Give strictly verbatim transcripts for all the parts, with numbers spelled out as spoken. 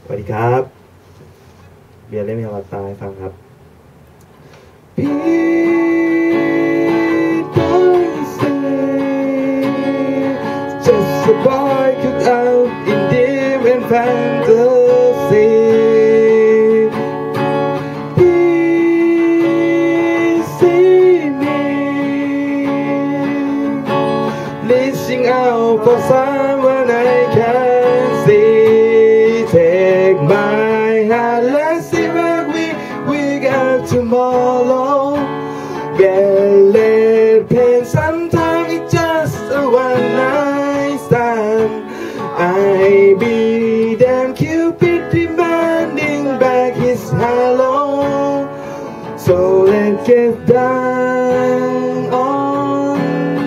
สวัสดีครับเบียร์เล่นเพลงวัดตายฟังครับพี่don't say just a boy cooked out in deep and fantasy Please see me reaching out for someone I can see Take my hand, let's see what we we got tomorrow. Ballet pain, sometimes it's just a one night stand. I be damn Cupid demanding back his hello. So let's get down on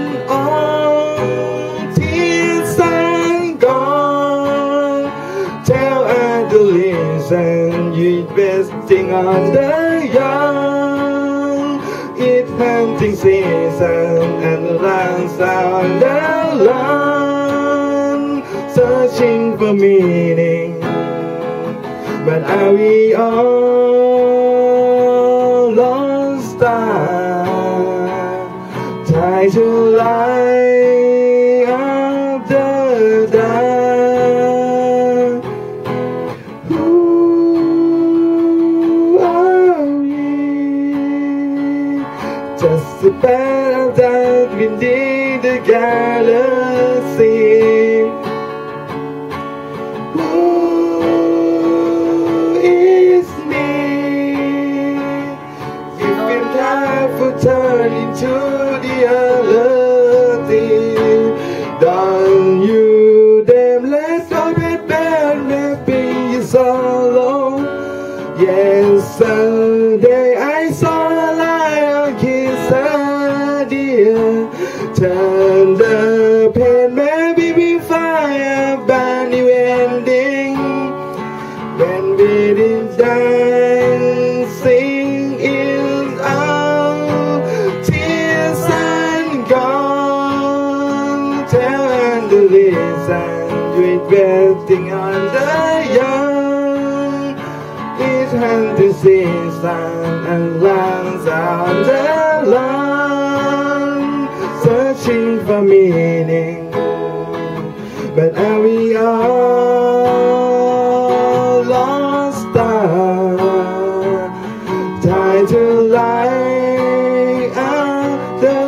on till sun gone. Tell Adeline and you investing on the young. It's hunting season and runs on the run, searching for meaning. But are we all lost time? Try to light up the dark. Who are we? Just a band that within the galaxy. Who is me? If in time for turn into the other thing, don't you damn let's hope it bad maybe it's all. Yesterday I saw a lion kiss a deer. Turn the pain, maybe we find a brand new ending. When we did dancing is out, tears and gone. Tell and the reason we're resting on the young. It's hunting season and runs on the lawn, searching for meaning. But are we all lost stars? Try to light up the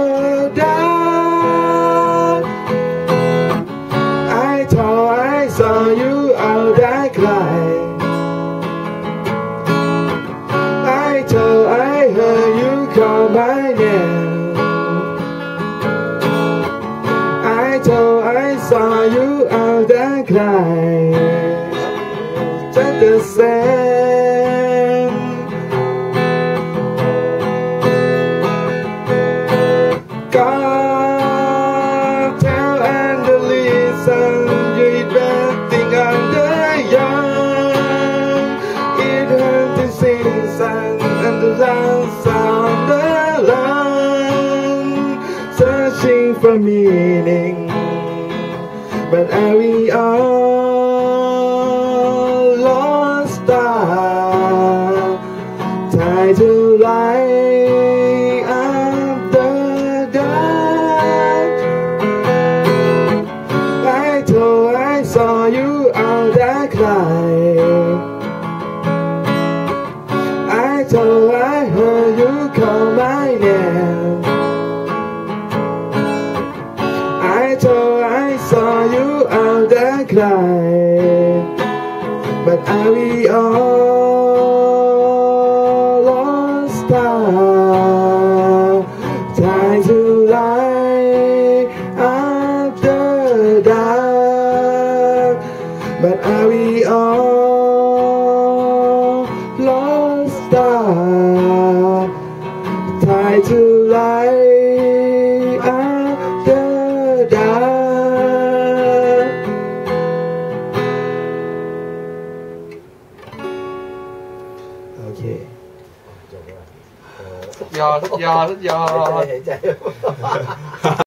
dark. I thought I saw you out that cry. I thought I heard you call my name. I thought I saw you out that cry. Just the same. God tell and the listen, you're investing on the young. It hurts to see sun and the last on the line, searching for meaning. But are we all lost stars? Try to light up the dark. I thought I saw you out that cry. I thought I heard you call my name. I thought I saw you out that cry. But are we all lost stars? Try to light up the dark. But are we all lost stars? Try to light up the dark. โอเคสุดยอดสุดยอดสุดยอด